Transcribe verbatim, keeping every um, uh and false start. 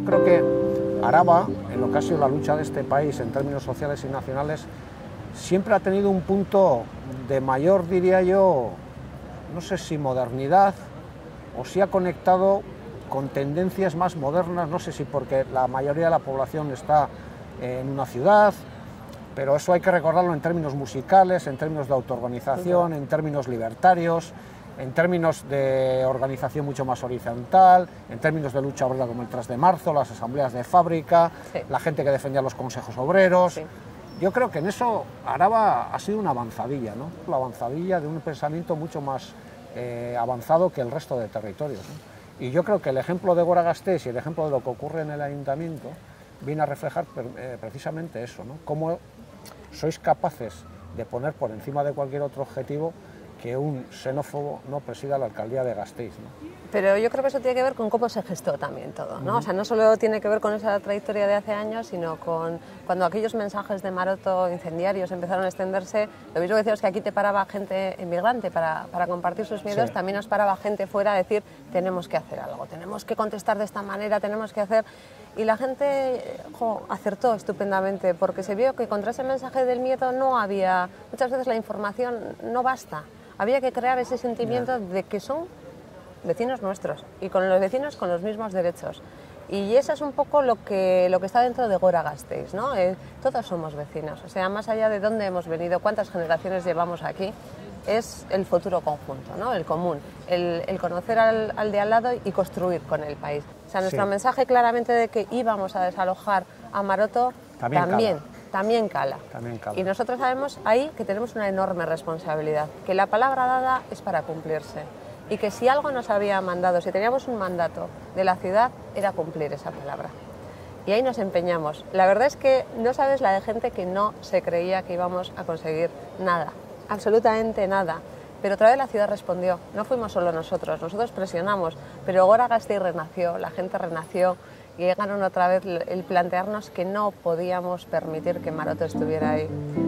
Yo creo que Araba, en lo que ha sido la lucha de este país en términos sociales y nacionales, siempre ha tenido un punto de mayor, diría yo, no sé si modernidad, o si ha conectado con tendencias más modernas, no sé si porque la mayoría de la población está en una ciudad, pero eso hay que recordarlo en términos musicales, en términos de autoorganización, en términos libertarios, en términos de organización mucho más horizontal, en términos de lucha obrera como el tres de marzo, las asambleas de fábrica, sí. la gente que defendía los consejos obreros. Sí. Yo creo que en eso Araba ha sido una avanzadilla, ¿no? La avanzadilla de un pensamiento mucho más eh, avanzado que el resto de territorios, ¿no? Y yo creo que el ejemplo de Gora Gasteiz y el ejemplo de lo que ocurre en el ayuntamiento viene a reflejar eh, precisamente eso, ¿no? Cómo sois capaces de poner por encima de cualquier otro objetivo que un xenófobo no presida la alcaldía de Gasteiz, ¿no? Pero yo creo que eso tiene que ver con cómo se gestó también todo, ¿no? Uh-huh. O sea, no solo tiene que ver con esa trayectoria de hace años, sino con cuando aquellos mensajes de Maroto incendiarios empezaron a extenderse. Lo mismo que decíamos que aquí te paraba gente inmigrante para, para compartir sus miedos, sí. también nos paraba gente fuera a decir tenemos que hacer algo, tenemos que contestar de esta manera, tenemos que hacer... Y la gente jo, acertó estupendamente, porque se vio que contra ese mensaje del miedo no había... Muchas veces la información no basta. Había que crear ese sentimiento de que son vecinos nuestros y con los vecinos con los mismos derechos. Y eso es un poco lo que, lo que está dentro de Gora Gasteiz, ¿no? Eh, todos somos vecinos, o sea, más allá de dónde hemos venido, cuántas generaciones llevamos aquí, es el futuro conjunto, ¿no? El común, el, el conocer al, al de al lado y construir con el país. O sea, nuestro sí. mensaje claramente de que íbamos a desalojar a Maroto también, también También cala. También cala. Y nosotros sabemos ahí que tenemos una enorme responsabilidad, que la palabra dada es para cumplirse y que si algo nos había mandado, si teníamos un mandato de la ciudad, era cumplir esa palabra. Y ahí nos empeñamos. La verdad es que no sabes la de gente que no se creía que íbamos a conseguir nada, absolutamente nada. Pero otra vez la ciudad respondió, no fuimos solo nosotros, nosotros presionamos, pero Gora Gasteiz renació, la gente renació. Y llegaron otra vez el plantearnos que no podíamos permitir que Maroto estuviera ahí.